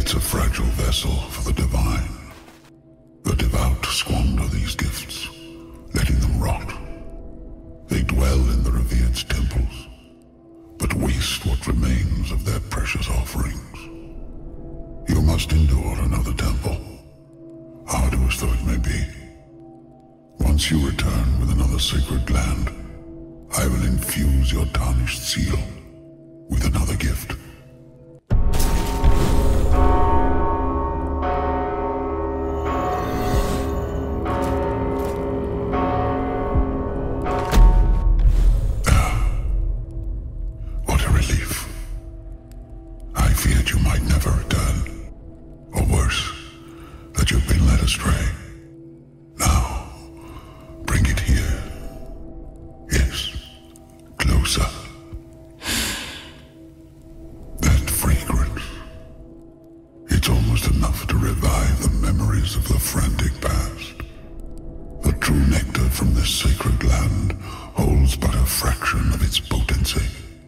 It's a fragile vessel for the divine. The devout squander these gifts, letting them rot. They dwell in the revered temples, but waste what remains of their precious offerings. You must endure another temple, arduous though it may be. Once you return with another sacred gland, I will infuse your tarnished seal with another gift. What a relief. I feared you might never return. Or worse, that you've been led astray. Now, bring it here. Yes, closer. That fragrance. It's almost enough to revive the memories of the frantic past. The true nectar from this sacred land holds but a fraction of its potency.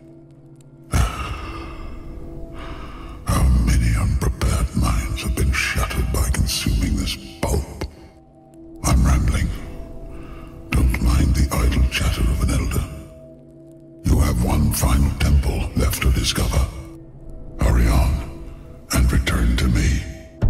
How many unprepared minds have been shattered by consuming this pulp? I'm rambling. Don't mind the idle chatter of an elder. You have one final temple left to discover. Hurry on, and return to me.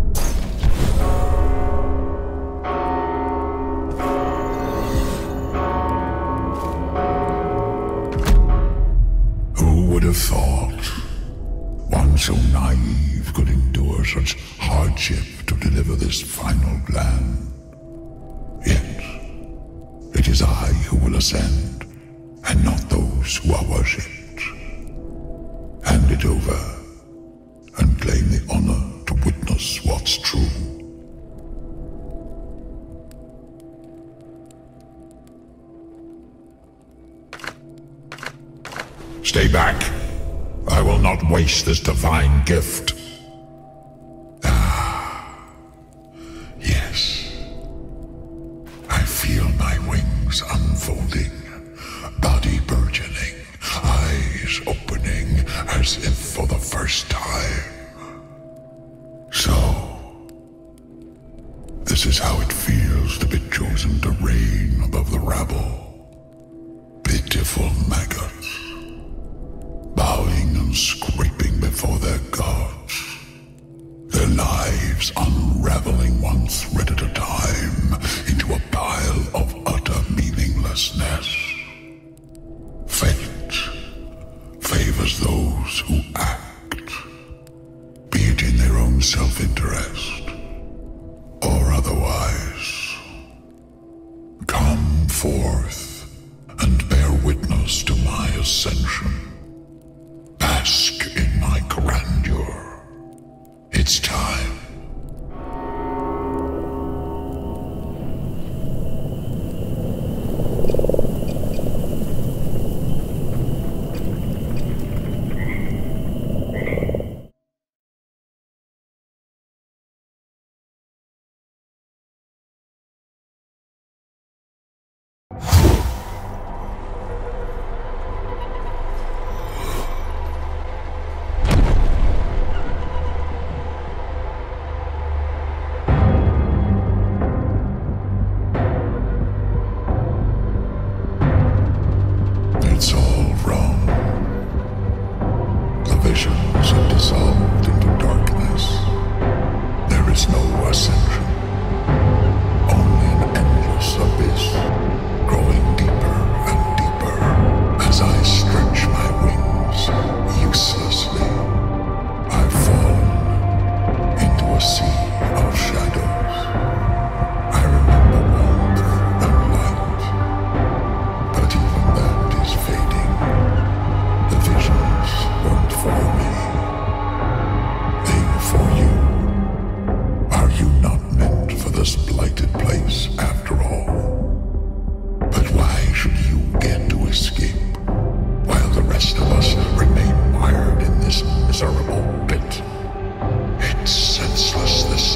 Who would have thought one so naive could endure such hardship to deliver this final gland? Yet, it is I who will ascend, and not those who are worshipped. Hand it over, and claim the honor to witness what's true. Stay back. I will not waste this divine gift. Yes. I feel my wings unfolding, body burgeoning, eyes opening as if for the first time. So, this is how it feels to be chosen to reign above the rabble. Pitiful maggots, bowing and scraping before their gods, their lives unraveling one thread at a time into a pile of utter meaninglessness. Fate favors those who act, be it in their own self-interest or otherwise. Come forth and bear witness to my ascension. Bask in my grandeur. It's time. It's all wrong. The visions have dissolved into darkness. There is no ascension, only an endless abyss, growing deeper and deeper as I stretch my wings uselessly. I've fallen into a sea of shadows. I remember warmth and light, but even that is fading. The visions weren't for me. They were for you. Are you not meant for this blighted place after all? But why should you get to escape while the rest of us remain mired in this miserable pit? It's senseless, this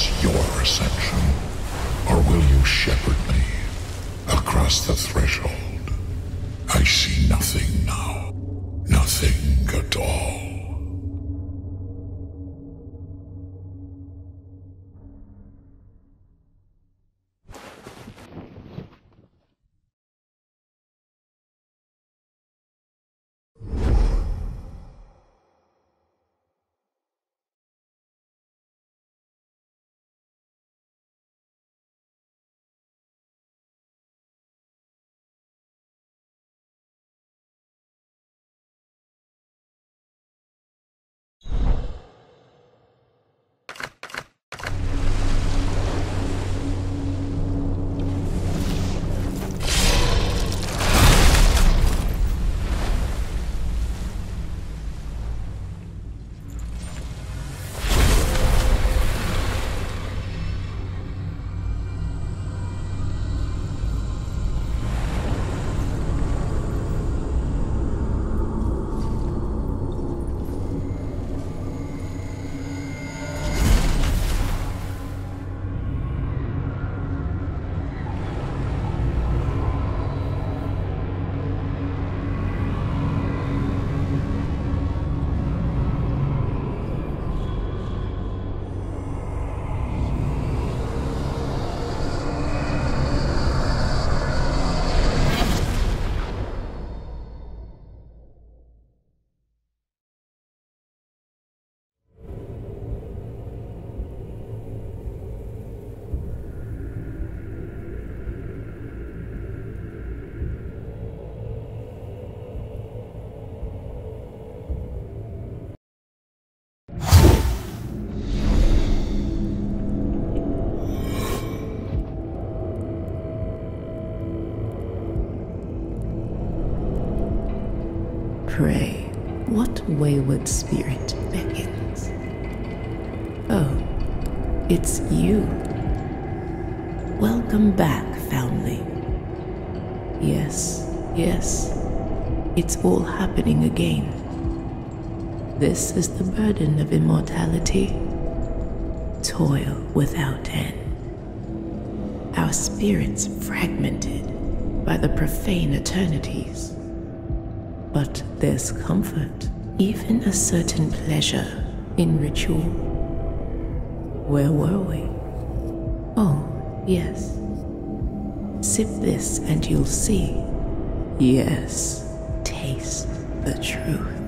this your ascension? Or will you shepherd me across the threshold? I see nothing now. Nothing at all. Pray, what wayward spirit beckons? Oh, it's you. Welcome back, foundling. Yes, it's all happening again. This is the burden of immortality. Toil without end. Our spirits fragmented by the profane eternities. But there's comfort, even a certain pleasure in ritual. Where were we? Oh, yes. Sip this and you'll see. Yes, taste the truth.